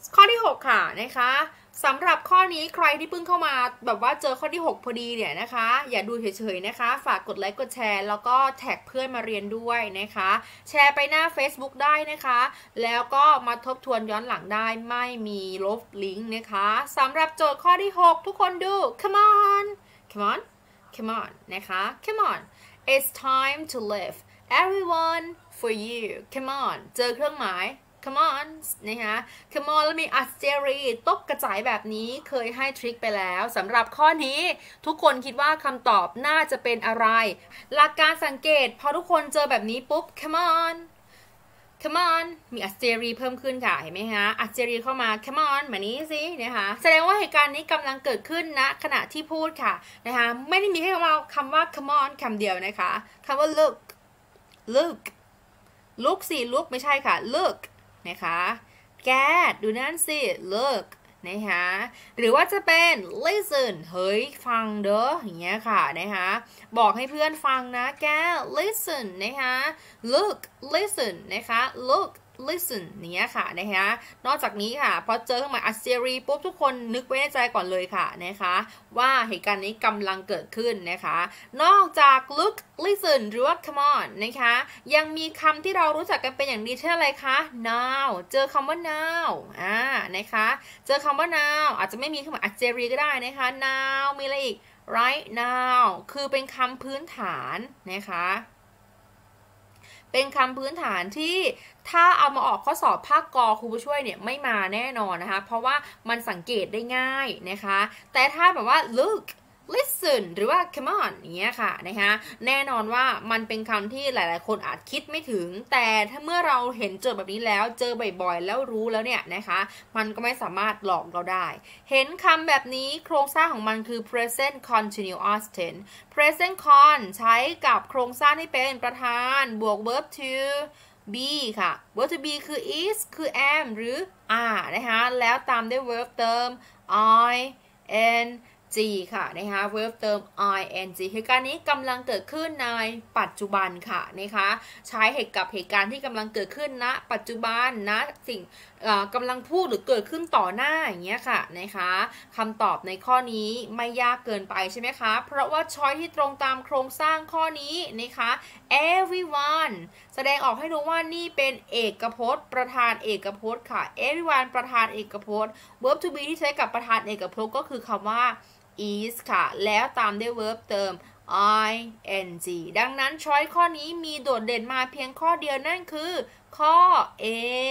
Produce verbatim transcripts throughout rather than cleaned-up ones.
ข้อที่หกค่ะนะคะสำหรับข้อนี้ใครที่เพิ่งเข้ามาแบบว่าเจอข้อที่หกพอดีเนี่ยนะคะอย่าดูเฉยๆนะคะฝากกดไลค์กดแชร์แล้วก็แท็กเพื่อนมาเรียนด้วยนะคะแชร์ไปหน้า Facebook ได้นะคะแล้วก็มาทบทวนย้อนหลังได้ไม่มีลบลิงก์นะคะสำหรับโจทย์ข้อที่หกทุกคนดู come on come on come on นะคะ come on it's time to live everyone for you come on เจอเครื่องหมาย come on นะคะ come on แล้วมี อัศเรีตกกระจายแบบนี้เคยให้ทริคไปแล้วสำหรับข้อนี้ทุกคนคิดว่าคำตอบน่าจะเป็นอะไรหลักการสังเกตพอทุกคนเจอแบบนี้ปุ๊บ come on come on มี อัศเรีเพิ่มขึ้นค่ะเห็นไหมคะอัศเรีเข้ามา come on มานี้สินะคะแสดงว่าเหตุการณ์นี้กำลังเกิดขึ้นณขณะที่พูดค่ะนะคะไม่ได้มีแค่คำว่าคำว่า come on คำเดียวนะคะคำว่า look look look สิ look ไม่ใช่ค่ะ look นะคะแกดูนั่นสิ look นะคะหรือว่าจะเป็น listen เฮ้ยฟังเด้ออย่างเงี้ยค่ะนะคะบอกให้เพื่อนฟังนะแก listen นะคะ look listen นะคะ look listen เนี้ยค่ะนะคะนอกจากนี้ค่ะพอเจอเครื่องหมาย อัศเรีปุ๊บทุกคนนึกไว้ในใจก่อนเลยค่ะนะคะว่าเหตุการณ์นี้กำลังเกิดขึ้นนะคะนอกจาก look listen หรือว่า come on นะคะยังมีคำที่เรารู้จักกันเป็นอย่างดีเช่นอะไรคะ now เจอคำว่า now อ่านะคะเจอคำว่า now อาจจะไม่มีเครื่องหมาย อัศเรีก็ได้นะคะ now มีอะไรอีก right now คือเป็นคำพื้นฐานนะคะเป็นคำพื้นฐานที่ถ้าเอามาออกข้อสอบภาคกอครูผู้ช่วยเนี่ยไม่มาแน่นอนนะคะเพราะว่ามันสังเกตได้ง่ายนะคะแต่ถ้าแบบว่า look listen หรือว่า come on อย่างเงี้ยค่ะนะคะแน่นอนว่ามันเป็นคำที่หลายๆคนอาจคิดไม่ถึงแต่ถ้าเมื่อเราเห็นโจทย์แบบนี้แล้วเจอบ่อยๆแล้วรู้แล้วเนี่ยนะคะมันก็ไม่สามารถหลอกเราได้เห็นคำแบบนี้โครงสร้างของมันคือ present continuous tense present con ใช้กับโครงสร้างที่เป็นประธานบวก verb to be ค่ะ verb to be คือ is คือ am หรือ are นะคะแล้วตามด้วย verb เติม I N G ค่ะนะคะ verb เติม ing เหตุการณ์นี้กำลังเกิดขึ้นในปัจจุบันค่ะนะคะใช้เหตุกับเหตุการณ์ที่กำลังเกิดขึ้นณปัจจุบันณสิ่งกำลังพูดหรือเกิดขึ้นต่อหน้าอย่างเงี้ยค่ะนะคะคำตอบในข้อนี้ไม่ยากเกินไปใช่ไหมคะเพราะว่าช้อยที่ตรงตามโครงสร้างข้อนี้นะคะ everyone แสดงออกให้รู้ว่านี่เป็นเอกพจน์ประธานเอกพจน์ค่ะ everyone ประธานเอกพจน์ verb to be ที่ใช้กับประธานเอกพจน์ก็คือคำว่าis ค่ะแล้วตามด้วย verb เติม ing ดังนั้นช้อยข้อนี้มีโดดเด่นมาเพียงข้อเดียวนั่นคือข้อ A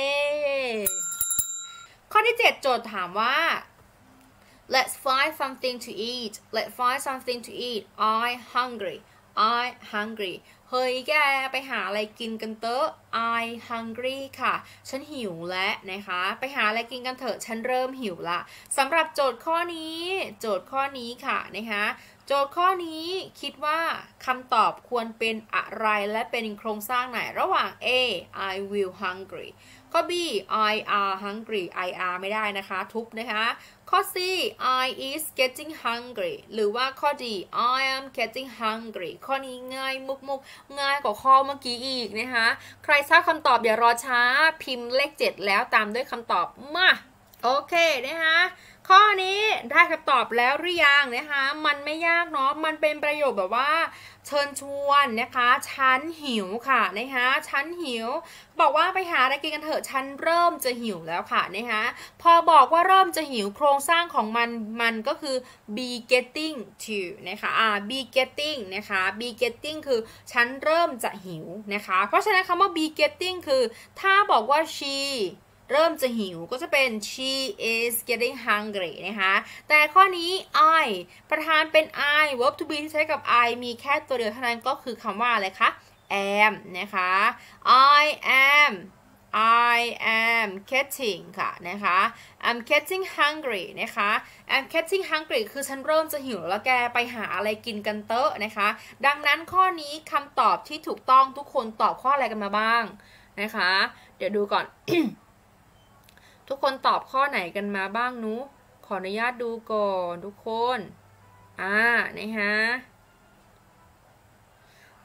ข้อที่เจ็ดโจทย์ถามว่า let's find something to eat let's find something to eat I hungry I hungry เฮ้ยแกไปหาอะไรกินกันเตอะ I hungry ค่ะฉันหิวแล้วนะคะไปหาอะไรกินกันเถอะฉันเริ่มหิวละสำหรับโจทย์ข้อนี้โจทย์ข้อนี้ค่ะนะคะโจทย์ข้อนี้คิดว่าคำตอบควรเป็นอะไรและเป็นโครงสร้างไหนระหว่าง A I will hungry ข้อ B I are hungry I are ไม่ได้นะคะทุบนะคะข้อ C I is getting hungry หรือว่าข้อ D I am getting hungry ข้อนี้ง่ายมุกมุกง่ายกว่าข้อเมื่อกี้อีกนะคะใครทราบคำตอบอย่ารอช้าพิมพ์เลขเจ็ดแล้วตามด้วยคำตอบมาโอเคนะคะข้อนี้ได้คำตอบแล้วหรือยังนะคะมันไม่ยากเนาะมันเป็นประโยคแบบว่าเชิญชวนนะคะฉันหิวค่ะนะคะฉันหิวบอกว่าไปหาอะไรกินกันเถอะฉันเริ่มจะหิวแล้วค่ะนะคะพอบอกว่าเริ่มจะหิวโครงสร้างของมันมันก็คือ be getting to นะคะอ่า be getting นะคะ be getting คือฉันเริ่มจะหิวนะคะเพราะฉะนั้นคำว่า be getting คือถ้าบอกว่า sheเริ่มจะหิวก็จะเป็น she is getting hungry นะคะแต่ข้อนี้ I ประธานเป็น I verb to be ที่ใช้กับ I มีแค่ตัวเดียวเท่านั้นก็คือคำว่าอะไรคะ am นะคะ I am I am getting ค่ะนะคะ I'm getting hungry นะคะ I'm getting hungry คือฉันเริ่มจะหิวแล้วแกไปหาอะไรกินกันเตอะนะคะดังนั้นข้อนี้คำตอบที่ถูกต้องทุกคนตอบข้ออะไรกันมาบ้างนะคะเดี๋ยวดูก่อน ทุกคนตอบข้อไหนกันมาบ้างนุขออนุญาตดูก่อนทุกคนอ่านะคะโจ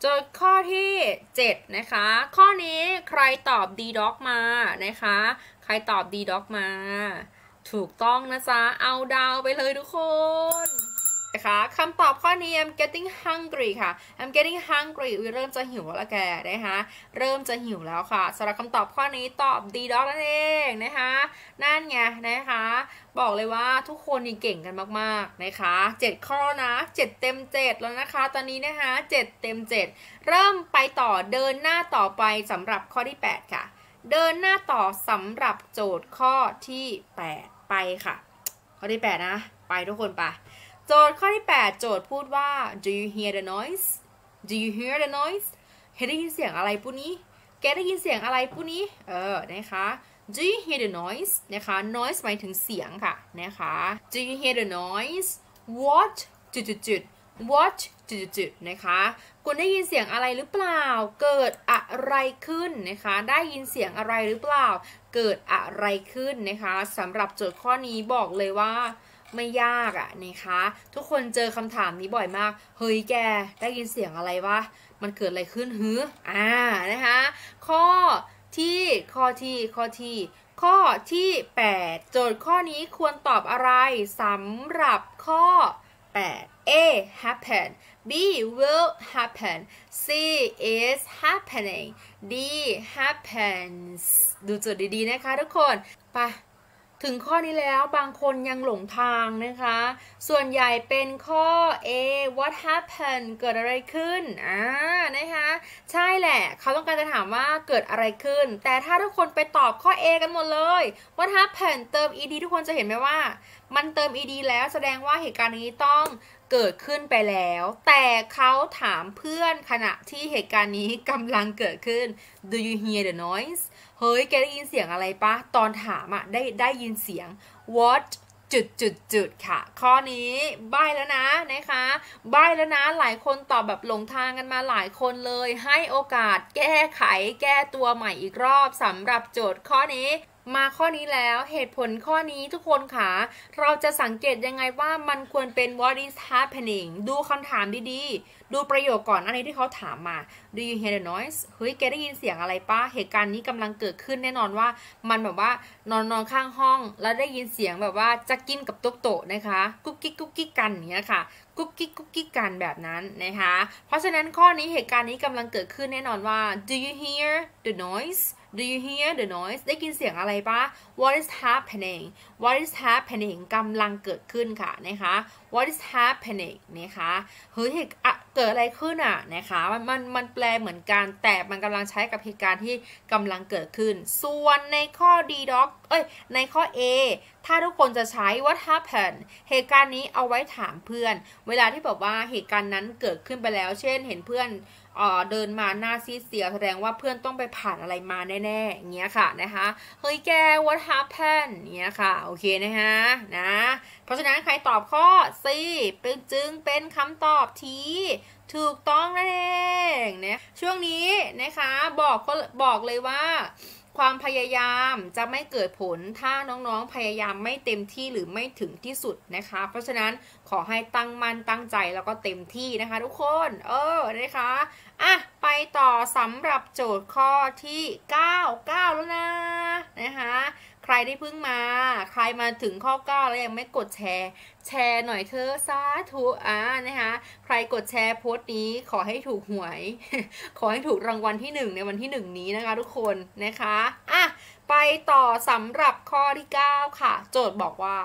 โจทย์ข้อที่เจ็ดนะคะข้อนี้ใครตอบ D doc มานะคะใครตอบ D doc มาถูกต้องนะจ๊ะเอาดาวไปเลยทุกคนนะคะคำตอบข้อนี้ I'm getting hungry ค่ะ I'm getting hungry เริ่มจะหิวแล้วแกนะคะเริ่มจะหิวแล้วค่ะสำหรับคำตอบข้อนี้ตอบ D doc นั่นเองนะคะนั่นไงนะคะบอกเลยว่าทุกคนนี่เก่งกันมากๆนะคะเจ็ดข้อนะเจ็ดเต็มเจ็ดแล้วนะคะตอนนี้นะคะเจ็ดเต็มเจ็ดเริ่มไปต่อเดินหน้าต่อไปสำหรับข้อที่แปดค่ะเดินหน้าต่อสำหรับโจทย์ข้อที่แปดไปค่ะข้อที่แปดนะไปทุกคนไปโจทย์ข้อที่แปดโจทย์พูดว่า do you hear the noise do you hear the noise เห็นได้ยินเสียงอะไรปุ๊นี้แกได้ยินเสียงอะไรปุ๊นี้เออนะคะ do you hear the noise นะคะ noise หมายถึงเสียงค่ะนะคะ do you hear the noise what จุดจุดจุด what จุดจุดจุดนะคะคุณได้ยินเสียงอะไรหรือเปล่าเกิดอะไรขึ้นนะคะได้ยินเสียงอะไรหรือเปล่าเกิดอะไรขึ้นนะคะสำหรับโจทย์ข้อนี้บอกเลยว่าไม่ยากอะนะคะทุกคนเจอคำถามนี้บ่อยมากเฮ้ยแกได้ยินเสียงอะไรวะมันเกิดอะไรขึ้นฮืออ่านะคะข้อที่ข้อที่ข้อที่ข้อที่แปดโจทย์ข้อนี้ควรตอบอะไรสำหรับข้อแปด A happen B will happen C is happening D happens ดูโจทย์ดีๆนะคะทุกคนไปถึงข้อนี้แล้วบางคนยังหลงทางนะคะส่วนใหญ่เป็นข้อ A what happened เกิดอะไรขึ้นอ่านะคะใช่แหละเขาต้องการจะถามว่าเกิดอะไรขึ้นแต่ถ้าทุกคนไปตอบข้อ A กันหมดเลย what happened เติม ed ทุกคนจะเห็นไหมว่ามันเติม ed แล้วแสดงว่าเหตุการณ์นี้ต้องเกิดขึ้นไปแล้วแต่เขาถามเพื่อนขณะที่เหตุการณ์นี้กำลังเกิดขึ้น do you hear the noise เฮ้ยแกได้ยินเสียงอะไรปะตอนถามอะได้ได้ยินเสียง what จุดจุดจุดค่ะข้อนี้ใบ้แล้วนะนะคะใบ้แล้วนะหลายคนตอบแบบหลงทางกันมาหลายคนเลยให้โอกาสแก้ไขแก้ตัวใหม่อีกรอบสำหรับโจทย์ข้อนี้มาข้อนี้แล้วเหตุผลข้อนี้ทุกคนค่ะเราจะสังเกตยังไงว่ามันควรเป็น what is happening ดูคำถามดีๆดูประโยคก่อนอันนี้ที่เขาถามมา do you hear the noise เฮ้ยแกได้ยินเสียงอะไรปะเหตุการณ์นี้กำลังเกิดขึ้นแน่นอนว่ามันแบบว่านอนนอนข้างห้องแล้วได้ยินเสียงแบบว่าจะกินกับโต๊ะโต๊ะนะคะกุ๊กกิ๊กกุ๊กกิ๊กกันอย่างเงี้ยค่ะกุ๊กกิ๊กกุ๊กกิ๊กกันแบบนั้นนะคะเพราะฉะนั้นข้อนี้เหตุการณ์นี้กำลังเกิดขึ้นแน่นอนว่า do you hear the noise do you hear the noise ได้ยินเสียงอะไรปะ what is happening what is happening กำลังเกิดขึ้นค่ะนะคะ what is happening นะคะเฮ้ยเกิดอะไรขึ้นอ่ะนะคะมันมันมันแปลเหมือนกันแต่มันกำลังใช้กับเหตุการณ์ที่กำลังเกิดขึ้นส่วนในข้อ D doc เอ้ยในข้อ A ถ้าทุกคนจะใช้ what happened เหตุการณ์นี้เอาไว้ถามเพื่อนเวลาที่แบบว่าเหตุการณ์นั้นเกิดขึ้นไปแล้วเช่นเห็นเพื่อนเอ่อเดินมาหน้าซีดเสียวแสดงว่าเพื่อนต้องไปผ่านอะไรมาแน่ๆอย่างเงี้ยค่ะนะคะเฮ้ยแก what happened เงี้ยค่ะโอเคนะคะนะเพราะฉะนั้นใครตอบข้อ C เป็นจึงเป็นคำตอบที่ถูกต้องนั่นเองเนี่ยช่วงนี้นะคะบอกก็บอกเลยว่าความพยายามจะไม่เกิดผลถ้าน้องๆพยายามไม่เต็มที่หรือไม่ถึงที่สุดนะคะเพราะฉะนั้นขอให้ตั้งมั่นตั้งใจแล้วก็เต็มที่นะคะทุกคนเออนะคะอ่ะไปต่อสำหรับโจทย์ข้อที่เก้า เก้าแล้วนะนะคะใครได้เพิ่งมาใครมาถึงข้อเก้าแล้วยังไม่กดแชร์แชร์หน่อยเธอสาธุอ่ะนะคะใครกดแชร์โพสต์นี้ขอให้ถูกหวยขอให้ถูกรางวัลที่หนึ่งในวันที่หนึ่งนี้นะคะทุกคนนะคะอ่ะไปต่อสำหรับข้อที่เก้าค่ะโจทย์บอกว่า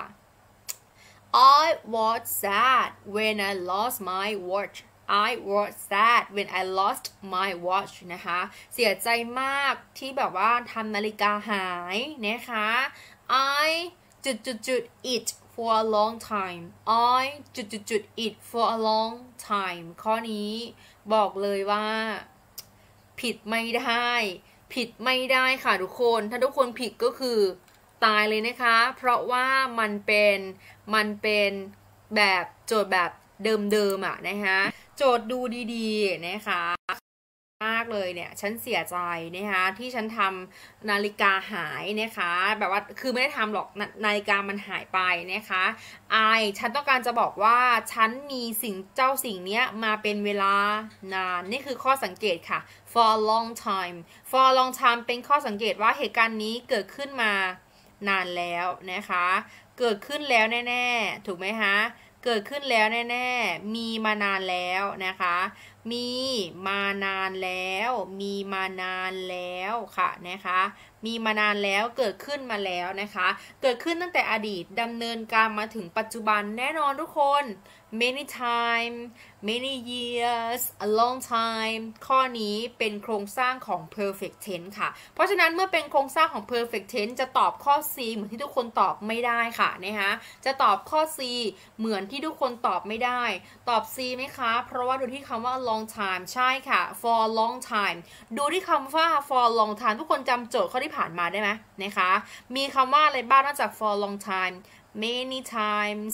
I was sad when I lost my watch I was sad when I lost my watch นะคะเสียใจมากที่แบบว่าทำนาฬิกาหายนะคะ I จุดจุดจุด it for a long time I จุดจุดจุด it for a long time ข้อนี้บอกเลยว่าผิดไม่ได้ผิดไม่ได้ค่ะทุกคนถ้าทุกคนผิดก็คือตายเลยนะคะเพราะว่ามันเป็นมันเป็นแบบโจทย์แบบเดิมๆอ่ะนะคะโจทย์ดูดีๆนะคะมากเลยเนี่ยฉันเสียใจนะคะที่ฉันทำนาฬิกาหายนะคะแบบว่าคือไม่ได้ทำหรอกนานาฬิกามันหายไปนะคะ I ฉันต้องการจะบอกว่าฉันมีสิ่งเจ้าสิ่งนี้มาเป็นเวลานานนี่คือข้อสังเกตค่ะ for a long time for a long time เป็นข้อสังเกตว่าเหตุการณ์นี้เกิดขึ้นมานานแล้วนะคะเกิดขึ้นแล้วแน่ๆถูกไหมคะเกิดขึ้นแล้วแน่ๆมีมานานแล้วนะคะมีมานานแล้วมีมานานแล้วค่ะนะคะมีมานานแล้วเกิดขึ้นมาแล้วนะคะเกิดขึ้นตั้งแต่อดีตดำเนินการมาถึงปัจจุบันแน่นอนทุกคน many time many years a long time ข้อนี้เป็นโครงสร้างของ perfect tense ค่ะเพราะฉะนั้นเมื่อเป็นโครงสร้างของ perfect tense จะตอบข้อ C เหมือนที่ทุกคนตอบไม่ได้ค่ะนะคะจะตอบข้อ C เหมือนที่ทุกคนตอบไม่ได้ตอบ C ไหมคะเพราะว่าดูที่คำว่า long time ใช่ค่ะ for a long time ดูที่คำว่า for a long time ทุกคนจำโจทย์ข้อที่ผ่านมาได้ไหมนะคะมีคำว่าอะไรบ้างนอกจาก for a long time many times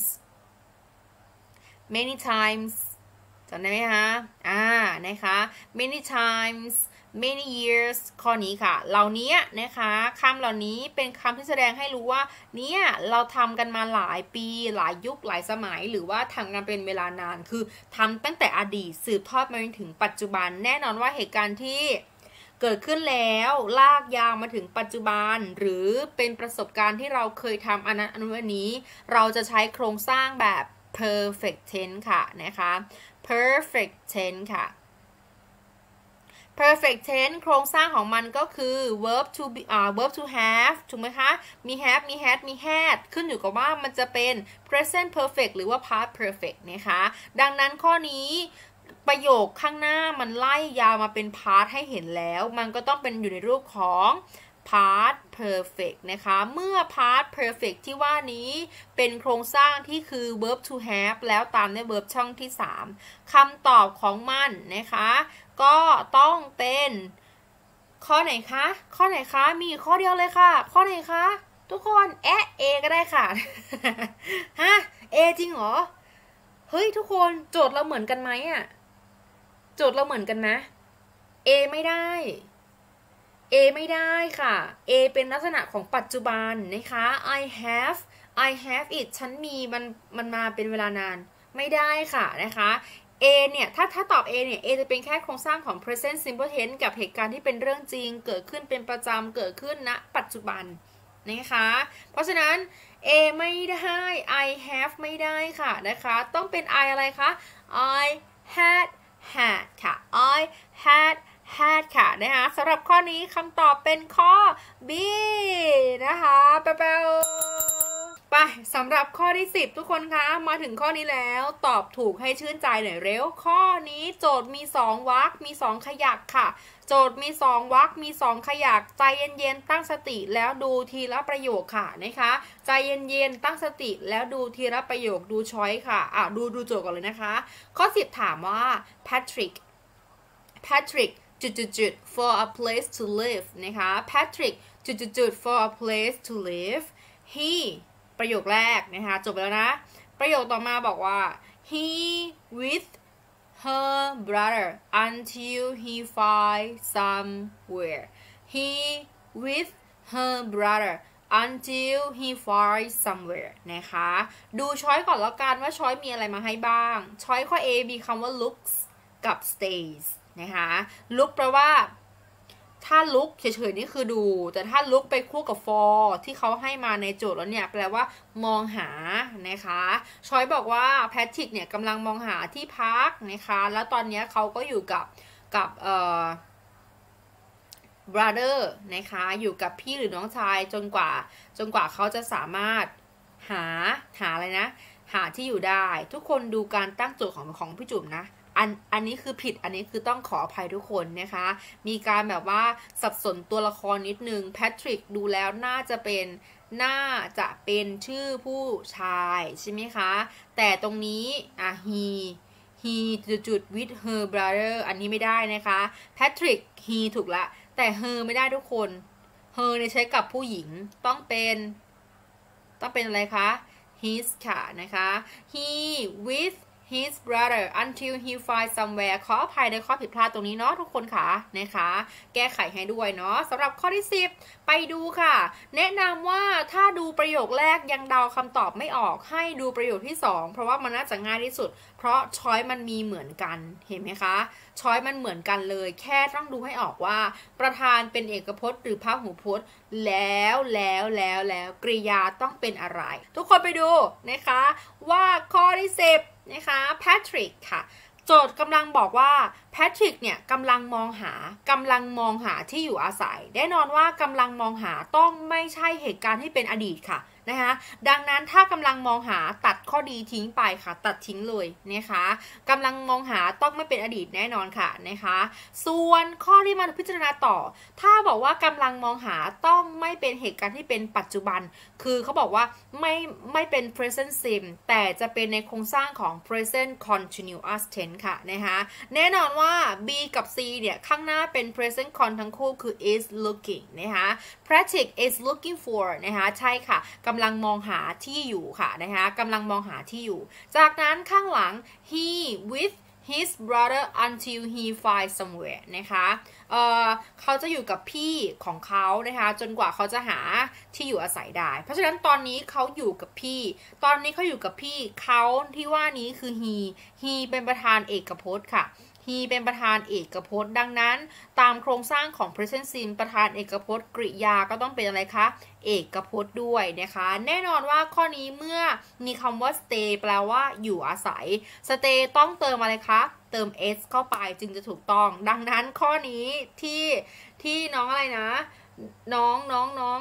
many times จำได้ไหมคะอ่านะคะ many times many years ข้อนี้ค่ะเหล่านี้นะคะคำเหล่านี้เป็นคำที่แสดงให้รู้ว่าเนี่ยเราทำกันมาหลายปีหลายยุคหลายสมัยหรือว่าทำกันเป็นเวลานานคือทำตั้งแต่อดีตสืบทอดมาจนถึงปัจจุบันแน่นอนว่าเหตุการณ์ที่เกิดขึ้นแล้วลากยาวมาถึงปัจจุบันหรือเป็นประสบการณ์ที่เราเคยทำอันนั้นอันนี้เราจะใช้โครงสร้างแบบ perfect tense ค่ะนะคะ perfect tense ค่ะ perfect tense โครงสร้างของมันก็คือ verb to be อ่า verb to have ถูกไหมคะมี have มี had มี had ขึ้นอยู่กับว่ามันจะเป็น present perfect หรือว่า past perfect นะคะดังนั้นข้อนี้ประโยคข้างหน้ามันไล่ยาวมาเป็น past ให้เห็นแล้วมันก็ต้องเป็นอยู่ในรูปของ past perfect นะคะเมื่อ past perfect ที่ว่านี้เป็นโครงสร้างที่คือ verb to have แล้วตามด้วย verb ช่องที่สามคำตอบของมันนะคะก็ต้องเป็นข้อไหนคะข้อไหนคะมีข้อเดียวเลยค่ะข้อไหนคะทุกคนแอะ A ก็ได้ค่ะ ฮะ A จริงเหรอเฮ้ยทุกคนโจทย์เราเหมือนกันไหมอะโจทย์เราเหมือนกันไหม A ไม่ได้ A ไม่ได้ค่ะ A เป็นลักษณะของปัจจุบันนะคะ I have I have it ฉันมีมันมันมาเป็นเวลานานไม่ได้ค่ะนะคะ A เนี่ยถ้าถ้าตอบ A เนี่ย A จะเป็นแค่โครงสร้างของ present simple tense กับเหตุการณ์ที่เป็นเรื่องจริงเกิดขึ้นเป็นประจำเกิดขึ้นณปัจจุบันนะคะเพราะฉะนั้น A ไม่ได้ I have ไม่ได้ค่ะนะคะต้องเป็น I อะไรคะ I had had ค่ะ I had had ค่ะนะคะสำหรับข้อนี้คำตอบเป็นข้อ B นะคะแป๊บๆไปสำหรับข้อที่สิบทุกคนคะมาถึงข้อนี้แล้วตอบถูกให้ชื่นใจหน่อยเร็วข้อนี้โจทย์มีสองวรรคมีสองขยักค่ะโจทย์มีสองวรรคมีสองขยักใจเย็นๆตั้งสติแล้วดูทีละประโยคค่ะนะคะใจเย็นๆตั้งสติแล้วดูทีละประโยคดูช้อยค่ะอ่ะดูดูโจทย์ก่อนเลยนะคะข้อสิบถามว่า Patrick Patrick จุดๆ for a place to live นะคะ Patrick จุดๆ for a place to live he ประโยคแรกนะคะจบไปแล้วนะประโยคต่อมาบอกว่า he with her brother until he find somewhere he with her brother until he find somewhere นะคะดูช้อยก่อนแล้วกันว่าช้อยมีอะไรมาให้บ้างช้อยข้อ A มีคำว่า looks กับ stays นะคะ look แปลว่าถ้า look เฉยๆนี่คือดูแต่ถ้า look ไปคู่กับ for ที่เขาให้มาในโจทย์แล้วเนี่ยแปลว่ามองหานะคะช้อยบอกว่า Patrick เนี่ยกำลังมองหาที่พักนะคะแล้วตอนนี้เขาก็อยู่กับกับเอ่อ brother นะคะอยู่กับพี่หรือน้องชายจนกว่าจนกว่าเขาจะสามารถหาหาอะไรนะหาที่อยู่ได้ทุกคนดูการตั้งโจทย์ของของพี่จุ๋มนะอันอันนี้คือผิดอันนี้คือต้องขออภัยทุกคนนะคะมีการแบบว่าสับสนตัวละครนิดนึงแพทริกดูแล้วน่าจะเป็นน่าจะเป็นชื่อผู้ชายใช่ไหมคะแต่ตรงนี้อ่ะ he he จุด with her brother อันนี้ไม่ได้นะคะแพทริก he ถูกละแต่ her ไม่ได้ทุกคน her เนี่ยใช้กับผู้หญิงต้องเป็นต้องเป็นอะไรคะ his ค่ะนะคะ he with his brother until he finds somewhere ขออภัยในข้อผิดพลาดตรงนี้เนาะทุกคนค่ะนะคะแก้ไขให้ด้วยเนาะสำหรับข้อที่สิบไปดูค่ะแนะนำว่าถ้าดูประโยคแรกยังเดาคำตอบไม่ออกให้ดูประโยคที่สองเพราะว่ามันน่าจะง่ายที่สุดเพราะช้อยมันมีเหมือนกันเห็นไหมคะช้อยมันเหมือนกันเลยแค่ต้องดูให้ออกว่าประธานเป็นเอกพจน์หรือพหูพจน์แล้วแล้วแล้วแล้วกริยาต้องเป็นอะไรทุกคนไปดูนะคะว่าข้อที่สิบนะคะแพทริกค่ะโจทย์กำลังบอกว่าแพทริกเนี่ยกำลังมองหากำลังมองหาที่อยู่อาศัยแน่นอนว่ากำลังมองหาต้องไม่ใช่เหตุการณ์ที่เป็นอดีตค่ะนะคะดังนั้นถ้ากำลังมองหาตัดข้อดีทิ้งไปค่ะตัดทิ้งเลยนะคะกำลังมองหาต้องไม่เป็นอดีตแน่นอนค่ะนะคะส่วนข้อที่มาพิจารณาต่อถ้าบอกว่ากำลังมองหาต้องไม่เป็นเหตุการณ์ที่เป็นปัจจุบันคือเขาบอกว่าไม่ไม่เป็น present sim แต่จะเป็นในโครงสร้างของ present continuous tense ค่ะนะคะแน่นอนว่า B กับ C เนี่ยข้างหน้าเป็น present con ทั้งคู่คือ is looking นะคะ Patrick is looking for นะคะใช่ค่ะกำลังมองหาที่อยู่ค่ะนะคะกำลังมองหาที่อยู่จากนั้นข้างหลัง he with his brother until he finds somewhere นะคะเอ่อเขาจะอยู่กับพี่ของเขานะคะจนกว่าเขาจะหาที่อยู่อาศัยได้เพราะฉะนั้นตอนนี้เขาอยู่กับพี่ตอนนี้เขาอยู่กับพี่เขาที่ว่านี้คือ he he เป็นประธานเอกพจน์ค่ะhe เป็นประธานเอกพจน์ดังนั้นตามโครงสร้างของ present sim ประธานเอกพจน์กริยาก็ต้องเป็นอะไรคะเอกพจน์ด้วยนะคะแน่นอนว่าข้อนี้เมื่อมีคำว่า stay แปลว่าอยู่อาศัย stay ต้องเติมอะไรคะเติม s เข้าไปจึงจะถูกต้องดังนั้นข้อนี้ที่ที่น้องอะไรนะน้องน้องน้อง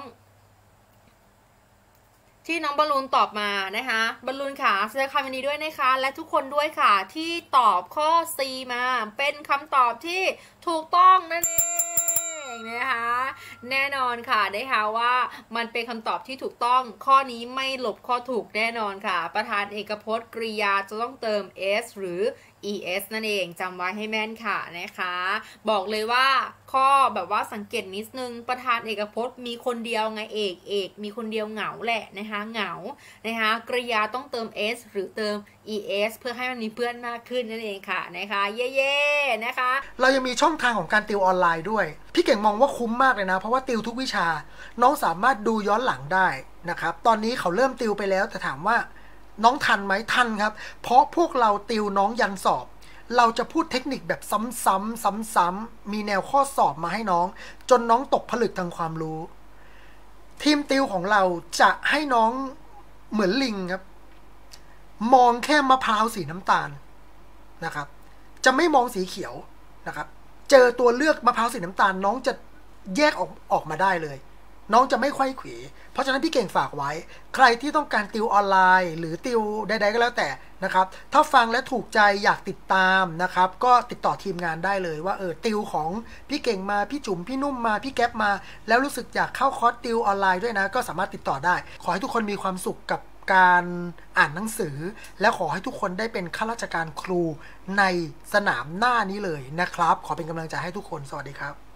ที่น้องบอลลูนตอบมานะคะบอลลูนค่ะแสดงความยินดีด้วยนะคะและทุกคนด้วยค่ะที่ตอบข้อ C มาเป็นคำตอบที่ถูกต้องนั่นเองนะคะแน่นอนค่ะนะคะว่ามันเป็นคำตอบที่ถูกต้องข้อนี้ไม่หลบข้อถูกแน่นอนค่ะประธานเอกพจน์กริยาจะต้องเติม s หรือ es นั่นเองจำไว้ให้แม่นค่ะนะคะบอกเลยว่าข้อแบบว่าสังเกตนิดนึงประธานเอกพจน์มีคนเดียวไงเอกเอกมีคนเดียวเหงาแหละนะคะเหงานะคะกริยาต้องเติม s หรือเติม es เพื่อให้มันมีเพื่อนมากขึ้นนั่นเองค่ะนะคะเย่ๆนะคะเรายังมีช่องทางของการติวออนไลน์ด้วยพี่เก่งมองว่าคุ้มมากเลยนะเพราะว่าติวทุกวิชาน้องสามารถดูย้อนหลังได้นะครับตอนนี้เขาเริ่มติวไปแล้วแต่ถามว่าน้องทันไหมทันครับเพราะพวกเราติวน้องยันสอบเราจะพูดเทคนิคแบบซ้ำๆซ้ำๆมีแนวข้อสอบมาให้น้องจนน้องตกผลึกทางความรู้ทีมติวของเราจะให้น้องเหมือนลิงครับมองแค่มะพร้าวสีน้ำตาลนะครับจะไม่มองสีเขียวนะครับเจอตัวเลือกมะพร้าวสีน้ำตาลน้องจะแยกออกออกมาได้เลยน้องจะไม่ไขว้เขวเพราะฉะนั้นพี่เก่งฝากไว้ใครที่ต้องการติวออนไลน์หรือติวใดๆก็แล้วแต่นะครับถ้าฟังและถูกใจอยากติดตามนะครับก็ติดต่อทีมงานได้เลยว่าเออติวของพี่เก่งมาพี่จุ๋มพี่นุ่มมาพี่แก๊ปมาแล้วรู้สึกอยากเข้าคอร์สติวออนไลน์ด้วยนะก็สามารถติดต่อได้ขอให้ทุกคนมีความสุขกับการอ่านหนังสือและขอให้ทุกคนได้เป็นข้าราชการครูในสนามหน้านี้เลยนะครับขอเป็นกำลังใจให้ทุกคนสวัสดีครับ